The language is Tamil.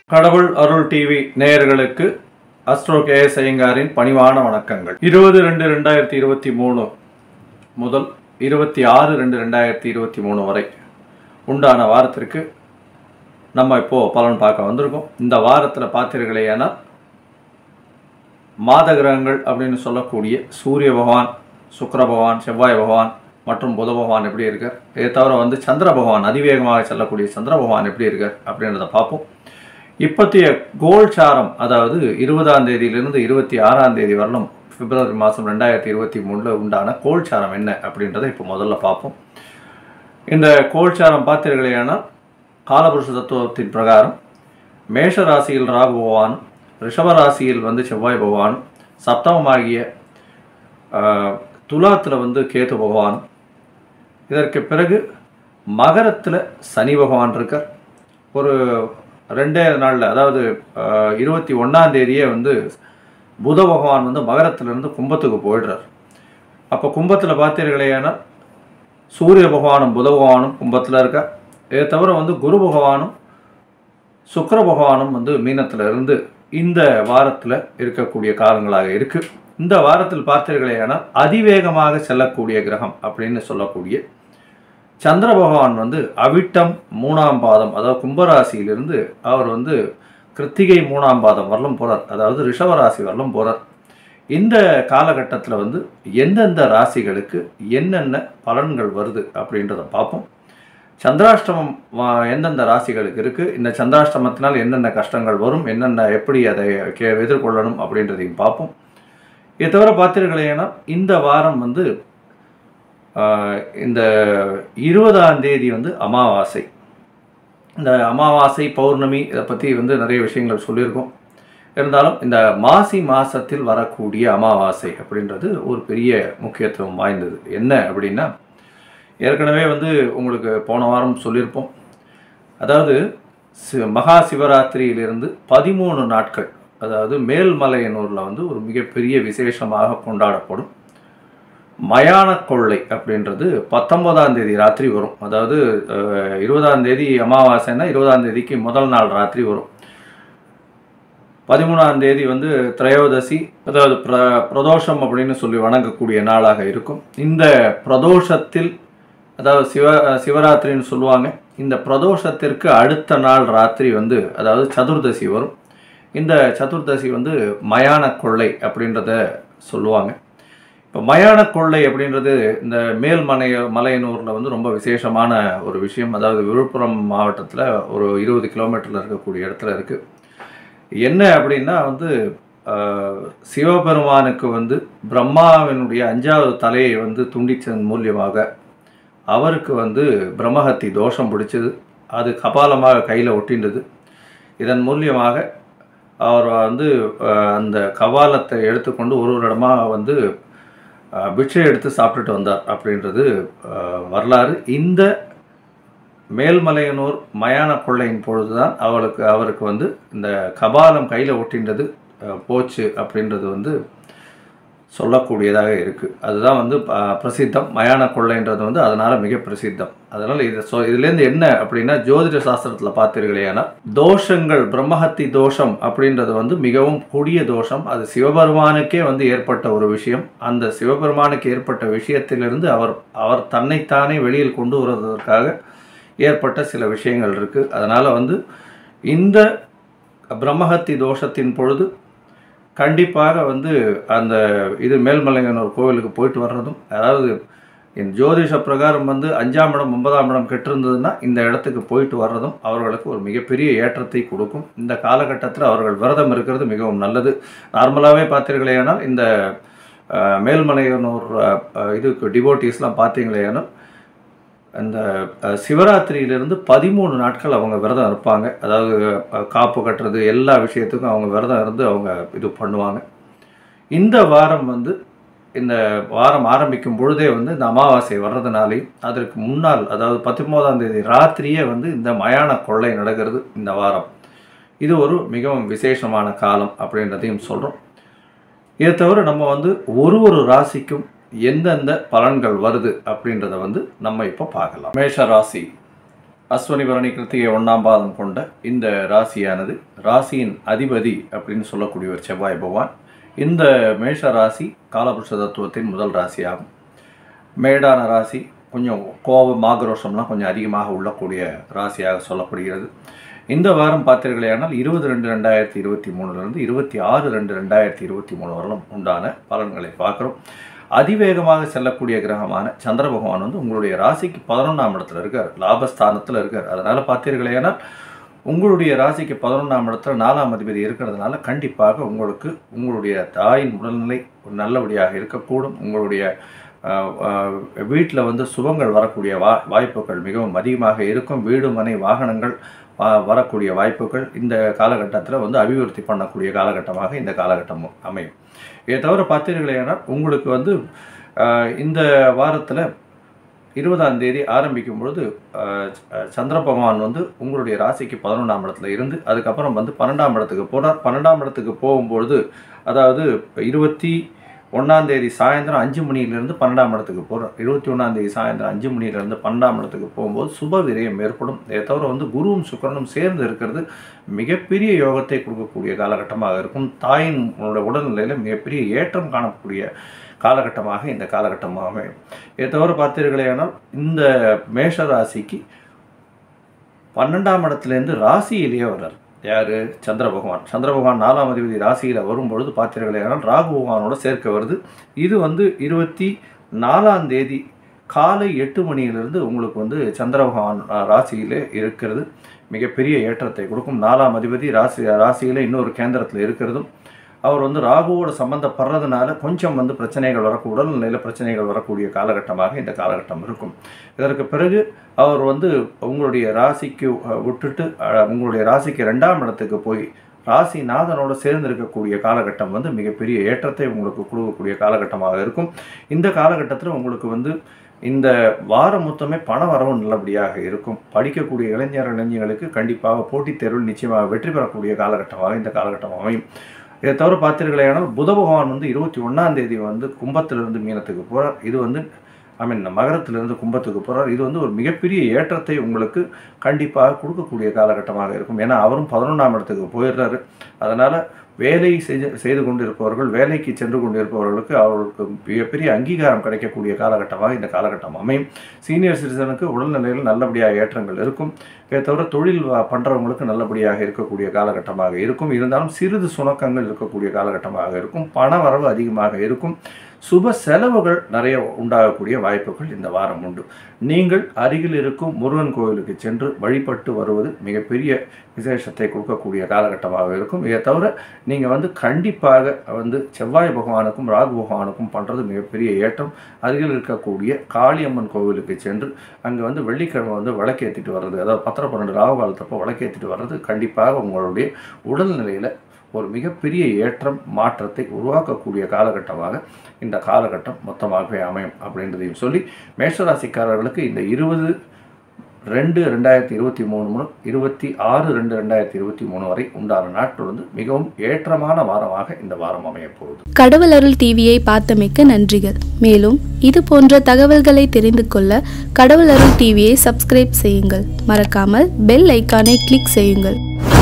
கடவுள் அருள் டிவி நேயர்களுக்கு அஸ்ட்ரோ கேஎஸ் ஐயங்காரின் பணிவான வணக்கங்கள். 20-2-2023 முதல் 26-2-2023 வரை உண்டான வாரத்திற்கு நம்ம இப்போ பலன் பார்க்க வந்திருக்கோம். இந்த வாரத்தில் பார்த்தீர்களேனா மாத கிரகங்கள் அப்படின்னு சொல்லக்கூடிய சூரிய பகவான், சுக்கிர பகவான், செவ்வாய் பகவான் மற்றும் புத பகவான் எப்படி இருக்கார், இதை தவிர சந்திர பகவான் அதிவேகமாக செல்லக்கூடிய சந்திர பகவான் எப்படி இருக்கார் அப்படின்றத பார்ப்போம். இப்போதைய கோல்சாரம், அதாவது 20ஆம் தேதியிலிருந்து 26ஆம் தேதி வரலும் பிப்ரவரி மாதம் 2023 உண்டான கோல்சாரம் என்ன அப்படின்றத இப்போ முதல்ல பார்ப்போம். இந்த கோல்சாரம் பார்த்தீர்களேனால் காலபுருஷ தத்துவத்தின் பிரகாரம் மேஷ ராசியில் ராகு பகவானும், ரிஷப ராசியில் செவ்வாய் பகவானும், சப்தமமாகிய துலாத்தில் கேது பகவானும், இதற்கு பிறகு மகரத்தில் சனி பகவான் இருக்கார். ஒரு 2 நாளில், அதாவது 21ஆம் தேதியே புத பகவான் மகரத்திலிருந்து கும்பத்துக்கு போயிடுறார். அப்போ கும்பத்தில் பார்த்தீர்களேனா சூரிய பகவானும் புத பகவானும் கும்பத்தில் இருக்கார். இதை தவிர குரு பகவானும் சுக்கிர பகவானும் மீனத்தில் இருந்து இந்த வாரத்தில் இருக்கக்கூடிய காலங்களாக இருக்குது. இந்த வாரத்தில் பார்த்தீர்களேனா அதிவேகமாக செல்லக்கூடிய கிரகம் அப்படின்னு சொல்லக்கூடிய சந்திர பகவான் அவிட்டம் 3ஆம் பாதம், அதாவது கும்பராசியிலிருந்து அவர் கிருத்திகை 3ஆம் பாதம் வரலும் போகிறார், அதாவது ரிஷபராசி வரலும் போகிறார். இந்த காலகட்டத்தில் எந்தெந்த ராசிகளுக்கு என்னென்ன பலன்கள் வருது அப்படின்றத பார்ப்போம். சந்திராஷ்டமம் எந்தெந்த ராசிகளுக்கு இருக்குது, இந்த சந்திராஷ்டமத்தினால் என்னென்ன கஷ்டங்கள் வரும், என்னென்ன எப்படி அதை எதிர்கொள்ளணும் அப்படின்றதையும் பார்ப்போம். இதை தவிர பார்த்தீர்களேனா இந்த வாரம் இந்த 20ஆம் தேதி அமாவாசை. இந்த அமாவாசை, பௌர்ணமி இதை பற்றி நிறைய விஷயங்கள் சொல்லியிருக்கோம். இருந்தாலும் இந்த மாசி மாதத்தில் வரக்கூடிய அமாவாசை அப்படின்றது ஒரு பெரிய முக்கியத்துவம் வாய்ந்தது. என்ன அப்படின்னா, ஏற்கனவே உங்களுக்கு போன வாரம் சொல்லியிருப்போம். அதாவது மகா சிவராத்திரியிலிருந்து 13 நாட்கள், அதாவது மேல்மலையனூரில் ஒரு மிகப்பெரிய விசேஷமாக கொண்டாடப்படும் மயான கொள்ளை அப்படின்றது 19ஆம் தேதி ராத்திரி வரும். அதாவது 20ஆம் தேதி அமாவாசைன்னா 20ஆம் தேதிக்கு முதல் நாள் ராத்திரி வரும். 13ஆம் தேதி திரையோதசி, அதாவது பிரதோஷம் அப்படின்னு சொல்லி வணங்கக்கூடிய நாளாக இருக்கும். இந்த பிரதோஷத்தில், அதாவது சிவராத்திரின்னு சொல்லுவாங்க, இந்த பிரதோஷத்திற்கு அடுத்த நாள் ராத்திரி அதாவது சதுர்தசி வரும். இந்த சதுர்தசி மயான கொள்ளை அப்படின்றத சொல்லுவாங்க. இப்போ மயான கொள்ளை அப்படின்றது இந்த மலையனூரில் ரொம்ப விசேஷமான ஒரு விஷயம். அதாவது விழுப்புரம் மாவட்டத்தில் ஒரு 20 கிலோமீட்டரில் இருக்கக்கூடிய இடத்துல இருக்குது. என்ன அப்படின்னா சிவபெருமானுக்கு பிரம்மாவினுடைய 5ஆவது தலையை துண்டிச்சதன் மூலியமாக அவருக்கு பிரம்மஹத்தி தோஷம் பிடிச்சது. அது கபாலமாக கையில் ஒட்டின்றது. இதன் மூலியமாக அவர் அந்த கபாலத்தை எடுத்துக்கொண்டு ஒரு இடமாக பிட்சை எடுத்து சாப்பிட்டுட்டு வந்தார் அப்படின்றது வரலாறு. இந்த மேல்மலையனூர் மயான கொள்ளையின் பொழுது தான் அவருக்கு இந்த கபாலம் கையில் ஒட்டின்றது போச்சு அப்படின்றது சொல்லக்கூடியதாக இருக்குது. அதுதான் பிரசித்தம். மயான கொள்ளைன்றது அதனால் மிக பிரசித்தம். அதனால் இதுலேருந்து என்ன அப்படின்னா, ஜோதிட சாஸ்திரத்தில் பார்த்தீர்களேனா தோஷங்கள், பிரம்மஹத்தி தோஷம் அப்படின்றது மிகவும் கொடிய தோஷம். அது சிவபெருமானுக்கே ஏற்பட்ட ஒரு விஷயம். அந்த சிவபெருமானுக்கு ஏற்பட்ட விஷயத்திலிருந்து அவர் தன்னைத்தானே வெளியில் கொண்டு வருவதற்காக ஏற்பட்ட சில விஷயங்கள் இருக்குது. அதனால் இந்த பிரம்மஹத்தி தோஷத்தின் பொழுது கண்டிப்பாக அந்த இது மேல்மலையனூர் கோவிலுக்கு போயிட்டு வர்றதும், அதாவது இந்த ஜோதிஷ பிரகாரம் 5ஆம் இடம் 9ஆம் இடம் கெட்டிருந்ததுன்னா இந்த இடத்துக்கு போயிட்டு வர்றதும் அவர்களுக்கு ஒரு மிகப்பெரிய ஏற்றத்தை கொடுக்கும். இந்த காலகட்டத்தில் அவர்கள் விரதம் இருக்கிறது மிகவும் நல்லது. நார்மலாகவே பார்த்தீர்களேனால் இந்த மேல்மலையனூர் இதுக்கு டிவோட்டீஸ்லாம் பார்த்தீங்களேனால் அந்த சிவராத்திரியிலிருந்து 13 நாட்கள் அவங்க விரதம் இருப்பாங்க. அதாவது காப்பு கட்டுறது எல்லா விஷயத்துக்கும் அவங்க விரதம் இருந்து அவங்க இது பண்ணுவாங்க. இந்த வாரம் இந்த வாரம் ஆரம்பிக்கும் பொழுதே இந்த அமாவாசை வர்றதுனாலையும் அதற்கு முன்னால், அதாவது 19ஆம் தேதி ராத்திரியே இந்த மயான கொள்ளை நடக்கிறது இந்த வாரம். இது ஒரு மிகவும் விசேஷமான காலம் அப்படின்றதையும் சொல்கிறோம். இதை தவிர நம்ம ஒரு ராசிக்கும் எந்தெந்த பலன்கள் வருது அப்படின்றத நம்ம இப்போ பார்க்கலாம். மேஷ ராசி அஸ்வினி பரணி கிருத்திகை 1ஆம் பாதம் கொண்ட இந்த ராசியானது ராசியின் அதிபதி அப்படின்னு சொல்லக்கூடிய ஒரு செவ்வாய் பகவான். இந்த மேஷ ராசி காலபுருஷ தத்துவத்தின் முதல் ராசியாகும். மேடான ராசி, கொஞ்சம் கோபம் ஆக்ரோஷம்லாம் கொஞ்சம் அதிகமாக உள்ளக்கூடிய ராசியாக சொல்லப்படுகிறது. இந்த வாரம் பார்த்தீர்களேயானால் 20/2/2023 26/2/2023 வரலும் உண்டான பலன்களை பார்க்குறோம். அதிவேகமாக செல்லக்கூடிய கிரகமான சந்திர பகவான் வந்து உங்களுடைய ராசிக்கு 11ஆம் இடத்துல இருக்கார், லாபஸ்தானத்தில் இருக்கார். அதனால் பார்த்தீர்களேயானால் உங்களுடைய ராசிக்கு 11ஆம் இடத்துல 4ஆம் அதிபதி இருக்கிறதுனால கண்டிப்பாக உங்களுக்கு உங்களுடைய தாயின் உடல்நிலை நல்லபடியாக இருக்கக்கூடும். உங்களுடைய வீட்டில் வந்து சுபங்கள் வரக்கூடிய வாய்ப்புகள் மிகவும் அதிகமாக இருக்கும். வீடு மனை வாகனங்கள் வரக்கூடிய வாய்ப்புகள் இந்த காலகட்டத்தில் வந்து அபிவிருத்தி பண்ணக்கூடிய காலகட்டமாக இந்த காலகட்டம் அமையும். இதை தவிர பார்த்தீர்களேனால் உங்களுக்கு வந்து இந்த வாரத்தில் 20ஆம் தேதி ஆரம்பிக்கும் பொழுது சந்திர பகவான் வந்து உங்களுடைய ராசிக்கு 11ஆம் இடத்துல இருந்து அதுக்கப்புறம் வந்து 12ஆம் இடத்துக்கு போனார். 12ஆம் இடத்துக்கு போகும்பொழுது அதாவது 21ஆம் தேதி சாயந்தரம் 5 மணியிலிருந்து 12ஆம் இடத்துக்கு போகிறார். 21ஆம் தேதி சாயந்தரம் 5 மணியிலிருந்து 12ஆம் இடத்துக்கு போகும்போது சுப விரயம் ஏற்படும். இதை தவிர வந்து குருவும் சுக்கிரனும் சேர்ந்து இருக்கிறது மிகப்பெரிய யோகத்தை கொடுக்கக்கூடிய காலகட்டமாக இருக்கும். தாயின் உடல்நிலையில் மிகப்பெரிய ஏற்றம் காணக்கூடிய காலகட்டமாக இந்த காலகட்டமாக அமையும். இதை தவிர பார்த்தீர்களேனால் இந்த மேஷ ராசிக்கு 12ஆம் இடத்துலேருந்து ராசியிலேயே வர்றார். யார்? சந்திர பகவான். சந்திர பகவான் 4ஆம் அதிபதி ராசியில் வரும்பொழுது பார்த்தீர்களேனால் ராகு பகவானோட சேர்க்க வருது. இது வந்து 24ஆம் தேதி காலை 8 மணியிலிருந்து உங்களுக்கு வந்து சந்திர பகவான் ராசியிலே இருக்கிறது மிகப்பெரிய ஏற்றத்தை கொடுக்கும். 4ஆம் அதிபதி ராசியில் இன்னொரு கேந்திரத்தில் இருக்கிறதும் அவர் வந்து ராகுவோட சம்பந்தப்படுறதுனால கொஞ்சம் வந்து பிரச்சனைகள் வரக்கூடிய உடல்நிலையில் பிரச்சனைகள் வரக்கூடிய காலகட்டமாக இந்த காலகட்டம் இருக்கும். இதற்கு பிறகு அவர் வந்து உங்களுடைய ராசிக்கு விட்டுட்டு உங்களுடைய ராசிக்கு 2ஆம் இடத்துக்கு போய் ராசிநாதனோடு சேர்ந்து இருக்கக்கூடிய காலகட்டம் வந்து மிகப்பெரிய ஏற்றத்தை உங்களுக்கு கொடுக்கக்கூடிய காலகட்டமாக இருக்கும். இந்த காலகட்டத்தில் உங்களுக்கு வந்து இந்த வாரம் மொத்தமே பண வரவு நல்லபடியாக இருக்கும். படிக்கக்கூடிய இளைஞர்களுக்கு கண்டிப்பாக போட்டித் தேர்வில் நிச்சயமாக வெற்றி பெறக்கூடிய காலகட்டமாக இந்த காலகட்டம் அமையும். இதை தவிர பார்த்தீர்களேனால் புத பகவான் வந்து 21ஆம் தேதி வந்து கும்பத்திலிருந்து மீனத்துக்கு போகிறார். இது வந்து மகரத்திலிருந்து கும்பத்துக்கு போகிறார். இது வந்து ஒரு மிகப்பெரிய ஏற்றத்தை உங்களுக்கு கண்டிப்பாக கொடுக்கக்கூடிய காலகட்டமாக இருக்கும். ஏன்னா அவரும் 11ஆம் இடத்துக்கு போயிடுறாரு. அதனால் வேலை செய்து கொண்டிருப்பவர்கள், வேலைக்கு சென்று கொண்டிருப்பவர்களுக்கு அவர்களுக்கு மிகப்பெரிய அங்கீகாரம் கிடைக்கக்கூடிய காலகட்டமாக இந்த காலகட்டம் அமையும். சீனியர் சிட்டிசனுக்கு உடல்நிலையில் நல்லபடியாக ஏற்றங்கள் இருக்கும். இதை தவிர தொழில் பண்ணுறவங்களுக்கு நல்லபடியாக இருக்கக்கூடிய காலகட்டமாக இருக்கும். இருந்தாலும் சிறிது சுணக்கங்கள் இருக்கக்கூடிய காலகட்டமாக இருக்கும். பண வரவு அதிகமாக இருக்கும். சுப செலவுகள் நிறைய உண்டாகக்கூடிய வாய்ப்புகள் இந்த வாரம் உண்டு. நீங்கள் அருகில் இருக்கும் முருகன் கோவிலுக்கு சென்று வழிபட்டு வருவது மிகப்பெரிய விசேஷத்தை கொடுக்கக்கூடிய காலகட்டமாக இருக்கும். இதை தவிர நீங்கள் வந்து கண்டிப்பாக வந்து செவ்வாய் பகவானுக்கும் ராகு பகவானுக்கும் பண்ணுறது மிகப்பெரிய ஏற்றம். அருகில் இருக்கக்கூடிய காளியம்மன் கோவிலுக்கு சென்று அங்கே வந்து வெள்ளிக்கிழமை வந்து விளக்கேற்றிட்டு வர்றது, அதாவது 10-12 ராகு காலத்தப்போ விளக்கேற்றிட்டு வர்றது கண்டிப்பாக உங்களுடைய உடல்நிலையில் ஒரு மிகப்பெரிய ஏற்றம் மாற்றத்தை உருவாக்கக்கூடிய காலகட்டமாக இந்த காலகட்டம் மொத்தமாகவே அமையும் அப்படின்றதையும் சொல்லி மேஷராசிக்காரர்களுக்கு இந்த 20/2/2023 முதல் 26/2/2023 வரை உண்டான நாட்கள் வந்து மிகவும் ஏற்றமான வாரமாக இந்த வாரம் அமைய போகுது. கடவுள் அருள் டிவியை பார்த்தமைக்கு நன்றிகள். மேலும் இது போன்ற தகவல்களை தெரிந்து கொள்ள கடவுள் அருள் டிவியை சப்ஸ்கிரைப் செய்யுங்கள். மறக்காமல் பெல் ஐக்கானை கிளிக் செய்யுங்கள்.